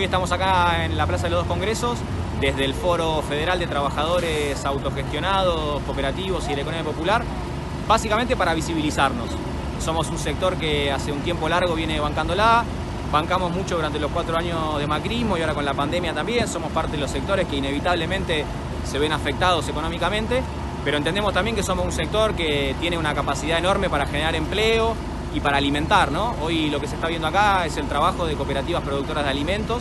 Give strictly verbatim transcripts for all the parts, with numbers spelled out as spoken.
Hoy estamos acá en la Plaza de los Dos Congresos, desde el Foro Federal de Trabajadores Autogestionados, Cooperativos y de la Economía Popular, básicamente para visibilizarnos. Somos un sector que hace un tiempo largo viene bancándola, bancamos mucho durante los cuatro años de macrismo y ahora con la pandemia también, somos parte de los sectores que inevitablemente se ven afectados económicamente, pero entendemos también que somos un sector que tiene una capacidad enorme para generar empleo y para alimentar, ¿no? Hoy lo que se está viendo acá es el trabajo de cooperativas productoras de alimentos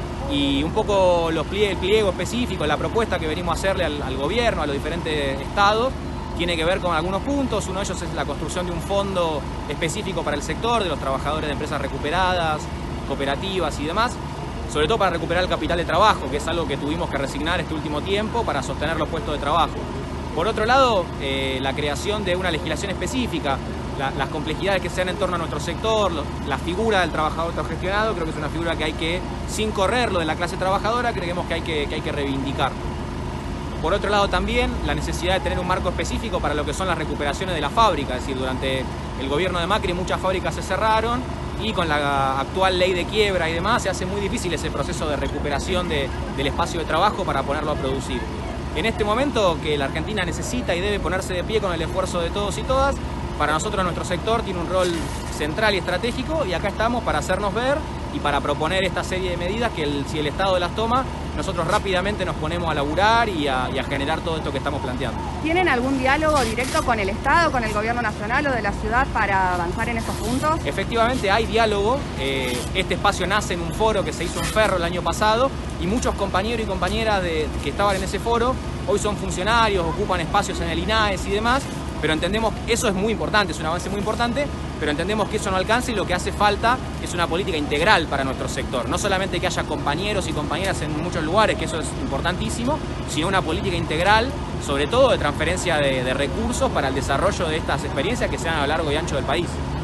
y un poco los plie el pliego específico, la propuesta que venimos a hacerle al, al gobierno, a los diferentes estados, tiene que ver con algunos puntos. Uno de ellos es la construcción de un fondo específico para el sector, de los trabajadores de empresas recuperadas, cooperativas y demás, sobre todo para recuperar el capital de trabajo, que es algo que tuvimos que resignar este último tiempo para sostener los puestos de trabajo. Por otro lado, eh, la creación de una legislación específica, la, las complejidades que se dan en torno a nuestro sector, lo, la figura del trabajador autogestionado, creo que es una figura que hay que, sin correrlo de la clase trabajadora, creemos que hay que, que hay que reivindicar. Por otro lado también la necesidad de tener un marco específico para lo que son las recuperaciones de la fábrica, es decir, durante el gobierno de Macri muchas fábricas se cerraron y con la actual ley de quiebra y demás se hace muy difícil ese proceso de recuperación de, del espacio de trabajo para ponerlo a producir. En este momento que la Argentina necesita y debe ponerse de pie con el esfuerzo de todos y todas, para nosotros nuestro sector tiene un rol central y estratégico y acá estamos para hacernos ver y para proponer esta serie de medidas que el, si el Estado las toma, nosotros rápidamente nos ponemos a laburar y a, y a generar todo esto que estamos planteando. ¿Tienen algún diálogo directo con el Estado, con el gobierno nacional o de la ciudad para avanzar en estos puntos? Efectivamente hay diálogo, eh, este espacio nace en un foro que se hizo en Ferro el año pasado y muchos compañeros y compañeras de, que estaban en ese foro hoy son funcionarios, ocupan espacios en el INAES y demás, pero entendemos que eso es muy importante, es un avance muy importante, pero entendemos que eso no alcanza y lo que hace falta es una política integral para nuestro sector. No solamente que haya compañeros y compañeras en muchos lugares, que eso es importantísimo, sino una política integral, sobre todo de transferencia de, de recursos para el desarrollo de estas experiencias que se dan a lo largo y ancho del país.